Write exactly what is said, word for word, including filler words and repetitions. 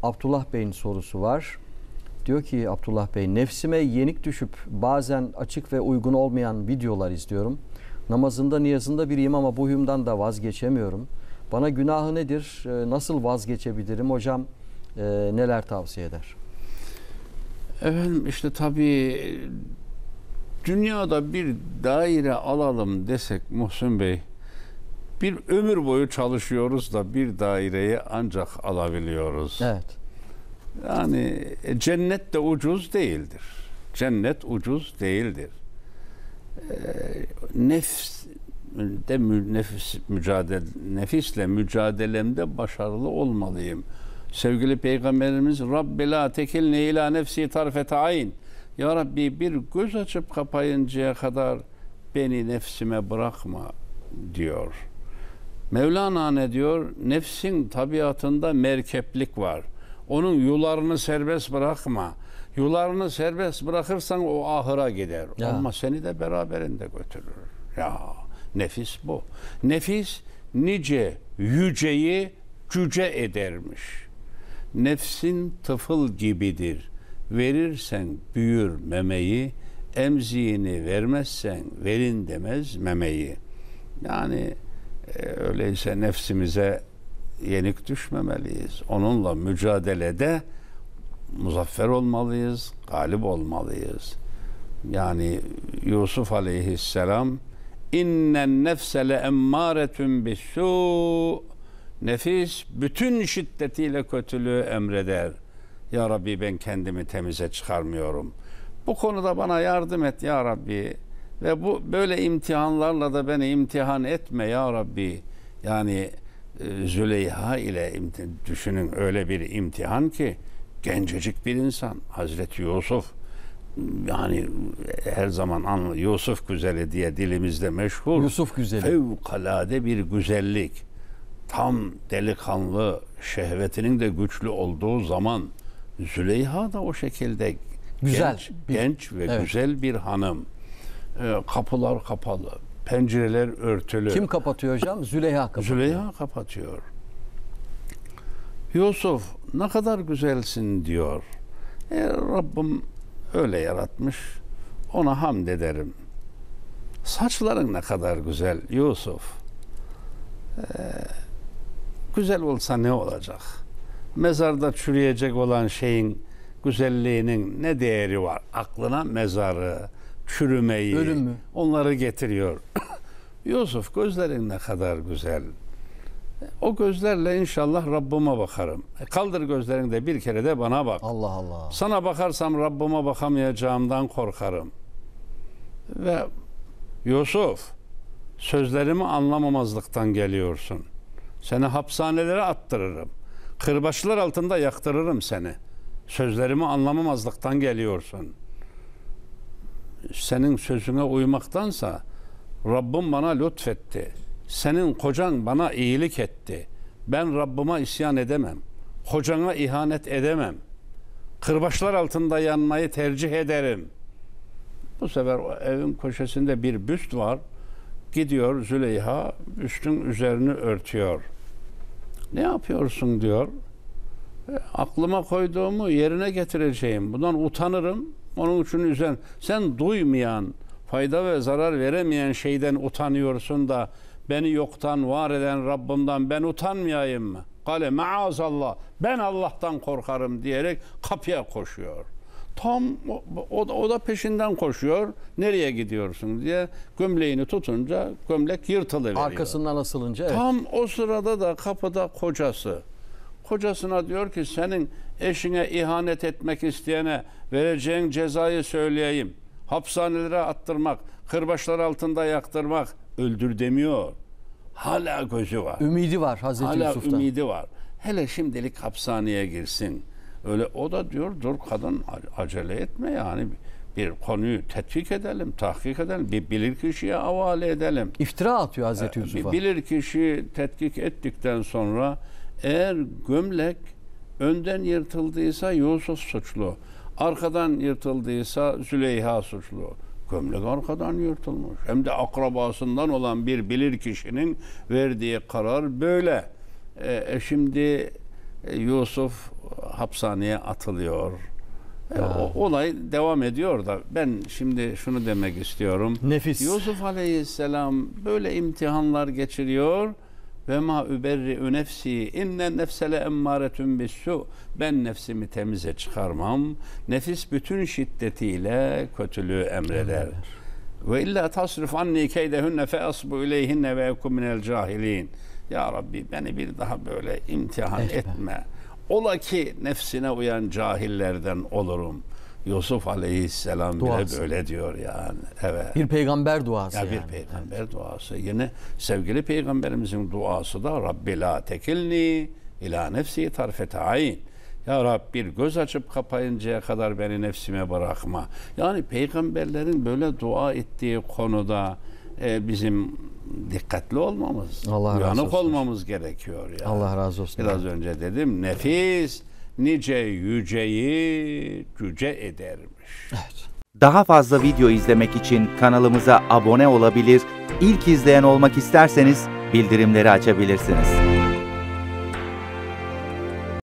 Abdullah Bey'in sorusu var. Diyor ki Abdullah Bey, nefsime yenik düşüp bazen açık ve uygun olmayan videolar izliyorum. Namazında niyazında biriyim ama bu huyumdan da vazgeçemiyorum. Bana günahı nedir? Nasıl vazgeçebilirim? Hocam e, neler tavsiye eder? Efendim işte tabii dünyada bir daire alalım desek Muhsin Bey, bir ömür boyu çalışıyoruz da bir daireyi ancak alabiliyoruz. Evet. Yani cennet de ucuz değildir. Cennet ucuz değildir. E, nefs de nefis mücadele nefisle mücadelemde başarılı olmalıyım. Sevgili Peygamberimiz Rabbi la tekilni ila nefsi tarfete ayn. Ya Rabbi bir göz açıp kapayıncaya kadar beni nefsime bırakma diyor. Mevlana ne diyor? Nefsin tabiatında merkeplik var. Onun yularını serbest bırakma. Yularını serbest bırakırsan o ahıra gider. Ya. Ama seni de beraberinde götürür. Ya nefis bu. Nefis nice yüceyi cüce edermiş. Nefsin tıfıl gibidir. Verirsen büyür memeyi, emziğini vermezsen verin demez memeyi. Yani e, öyleyse nefsimize yenik düşmemeliyiz. Onunla mücadelede muzaffer olmalıyız, galip olmalıyız. Yani Yusuf Aleyhisselam innen nefse le emmâretun bis-sû, nefis bütün şiddetiyle kötülüğü emreder. Ya Rabbi ben kendimi temize çıkarmıyorum. Bu konuda bana yardım et ya Rabbi. Ve bu böyle imtihanlarla da beni imtihan etme ya Rabbi. Yani e, Züleyha ile düşünün, öyle bir imtihan ki gencecik bir insan. Hazreti Yusuf, yani her zaman anlı Yusuf güzeli diye dilimizde meşhur. Yusuf güzeli. Fevkalade bir güzellik. Tam delikanlı, şehvetinin de güçlü olduğu zaman Züleyha da o şekilde güzel, genç, bir, genç ve evet. güzel bir hanım. Ee, kapılar kapalı, pencereler örtülü. Kim kapatıyor hocam? Züleyha kapatıyor. Züleyha kapatıyor. Yusuf ne kadar güzelsin diyor. E, Rabbim öyle yaratmış. Ona hamd ederim. Saçların ne kadar güzel Yusuf. Ee, güzel olsa ne olacak? Mezarda çürüyecek olan şeyin güzelliğinin ne değeri var? Aklına mezarı, çürümeyi, ölümü, onları getiriyor. Yusuf gözlerin ne kadar güzel. O gözlerle inşallah Rabbime bakarım. E kaldır gözlerini de bir kere de bana bak. Allah Allah. Sana bakarsam Rabbime bakamayacağımdan korkarım. Ve Yusuf, sözlerimi anlamamazlıktan geliyorsun. Seni hapishanelere attırırım. Kırbaçlar altında yaktırırım seni. Sözlerimi anlamamazlıktan geliyorsun. Senin sözüne uymaktansa Rabbim bana lütfetti. Senin kocan bana iyilik etti. Ben Rabbime isyan edemem. Kocana ihanet edemem. Kırbaçlar altında yanmayı tercih ederim. Bu sefer evin köşesinde bir büst var. Gidiyor Züleyha, büstün üzerini örtüyor. Ne yapıyorsun diyor. E, aklıma koyduğumu yerine getireceğim. Bundan utanırım. Onun için üzen. Sen duymayan, fayda ve zarar veremeyen şeyden utanıyorsun da beni yoktan var eden Rabbimden ben utanmayayım mı? Kale maazallah. Ben Allah'tan korkarım diyerek kapıya koşuyor. Tam o, o, o da peşinden koşuyor. Nereye gidiyorsun diye gömleğini tutunca gömlek yırtılıveriyor. Arkasından asılınca evet. Tam o sırada da kapıda kocası. Kocasına diyor ki senin eşine ihanet etmek isteyene vereceğin cezayı söyleyeyim. Hapishanelere attırmak, kırbaçlar altında yaktırmak, öldür demiyor. Hala gözü var. Ümidi var Hazreti Hala Yusuf'ta. Hala ümidi var. Hele şimdilik hapishaneye girsin. Öyle o da diyor dur kadın acele etme yani bir konuyu tetkik edelim, tahkik edelim, bir bilirkişiye havale edelim. İftira atıyor Hazreti Yusuf'a. Bir bilirkişi tetkik ettikten sonra eğer gömlek önden yırtıldıysa Yusuf suçlu, arkadan yırtıldıysa Züleyha suçlu. Gömlek arkadan yırtılmış. Hem de akrabasından olan bir bilirkişinin verdiği karar böyle. E, e şimdi E, Yusuf hapishaneye atılıyor. E, Ya. o, olay devam ediyor da ben şimdi şunu demek istiyorum. Nefis. Yusuf Aleyhisselam böyle imtihanlar geçiriyor. Ve ma überri'u nefsi innen nefsele emmâretun bissu. Ben nefsimi temize çıkarmam. Nefis bütün şiddetiyle kötülüğü emreder. Ve illa tasrif anni keydehunne fe asbu ileyhinne ve ekun minel cahilin. Ya Rabbi beni bir daha böyle imtihan Etme. etme. Ola ki nefsine uyan cahillerden olurum. Yusuf Aleyhisselam Duası. bile böyle diyor yani. Evet. Bir peygamber duası Ya yani. bir peygamber duası. Yine sevgili peygamberimizin duası da Rabbi la tekilni ila nefsi tarfete ayn. Ya Rab bir göz açıp kapayıncaya kadar beni nefsime bırakma. Yani peygamberlerin böyle dua ettiği konuda e, bizim dikkatli olmamız, Allah razı uyanık olsun. olmamız gerekiyor. Yani. Allah razı olsun. Biraz önce dedim nefis nice yüceyi cüce edermiş. Evet. Daha fazla video izlemek için kanalımıza abone olabilir, ilk izleyen olmak isterseniz bildirimleri açabilirsiniz.